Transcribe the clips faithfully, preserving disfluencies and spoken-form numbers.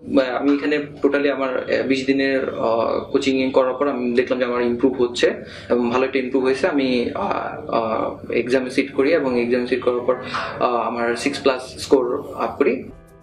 আমি এখানে টোটালি আমার বিশ দিনের কোচিং করার পর আমি দেখলাম যে আমার ইমপ্রুভ হচ্ছে এবং ভালো একটা ইমপ্রুভ হয়েছে। আমি এক্সামে সিট করি এবং এক্সামে সিট করার পর আমার সিক্স প্লাস স্কোর আপ করি।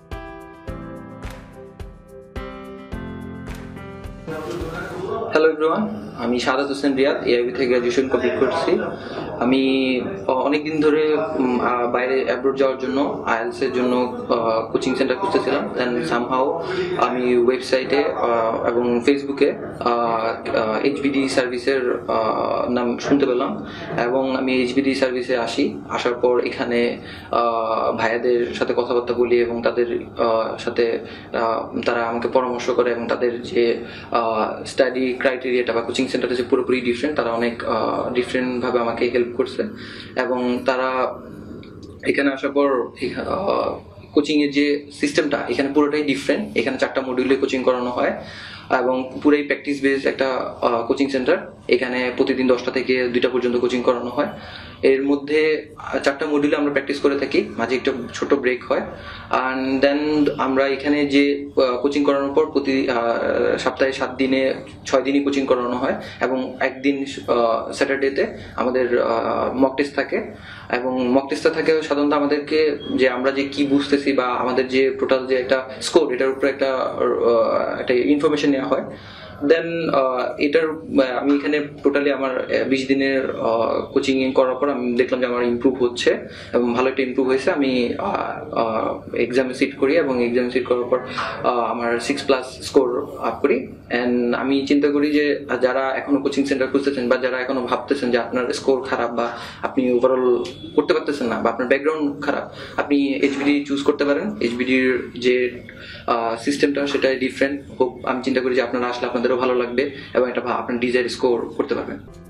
হ্যালো এভরিওয়ান, আমি শাহাদাত হোসেন রিয়াদ এআইবি থেকে গ্রাজুয়েশন কমপ্লিট করছি। আমি অনেকদিন ধরে বাইরে অ্যাব্রোড যাওয়ার জন্য আইএলস এর জন্য কোচিং সেন্টার খুঁজতেছিলাম। দেন সামহাও আমি ওয়েবসাইটে এবং ফেসবুকে এইচবিডি সার্ভিসের নাম শুনতে পেলাম এবং আমি এইচবিডি সার্ভিসে আসি। আসার পর এখানে ভাইয়াদের সাথে কথাবার্তা বলি এবং তাদের সাথে তারা আমাকে পরামর্শ করে এবং তাদের যে স্টাডি ক্রাইটেরিয়াটা বা কোচিং সেন্টারটা যে পুরোপুরি ডিফারেন্ট, তারা অনেক ডিফারেন্ট ভাবে আমাকে হেল্প করছে এবং তারা এখানে আসার পর কোচিং এর যে সিস্টেমটা এখানে পুরোটাই ডিফারেন্ট। এখানে চারটা মডিউলে কোচিং করানো হয় এবং পুরোই প্র্যাকটিস বেস একটা কোচিং সেন্টার। এখানে প্রতিদিন দশটা থেকে দুইটা পর্যন্ত কোচিং করানো হয়। এর মধ্যে চারটা মডিউলে আমরা প্র্যাকটিস করে থাকি, মাঝে একটা ছোট ব্রেক হয়। অ্যান্ড দেন আমরা এখানে যে কোচিং করানোর পর প্রতি সপ্তাহে সাত দিনে ছয় দিনই কোচিং করানো হয় এবং একদিন স্যাটারডেতে আমাদের মক টেস্ট থাকে এবং মক টেস্টটা থাকে সাধারণত আমাদেরকে যে আমরা যে কি বুঝতেছি বা আমাদের যে টোটাল যে একটা স্কোর এটার উপরে একটা একটা ইনফরমেশন নেওয়া হয়। দেন এটার আমি এখানে টোটালি আমার বিশ দিনের কোচিং করার পর আমি দেখলাম যে আমার ইমপ্রুভ হচ্ছে এবং ভালো একটা ইমপ্রুভ হয়েছে। আমি এক্সামে সিট করি এবং এক্সামে সিট করার পর আমার সিক্স প্লাস স্কোর আপ করি। অ্যান্ড আমি চিন্তা করি যে যারা এখনো কোচিং সেন্টার খুঁজতেছেন বা যারা এখনো ভাবতেছেন যে আপনার স্কোর খারাপ বা আপনি ওভারঅল করতে পারতেছেন না বা আপনার ব্যাকগ্রাউন্ড খারাপ, আপনি এইচবিডি চুজ করতে পারেন। এইচবিডির যে সিস্টেমটা সেটা ডিফারেন্ট হোক, আমি চিন্তা করি যে আপনারা আসলে আপনাদেরও ভালো লাগবে এবং এটা আপনার ডিজায়ার স্কোর করতে পারবেন।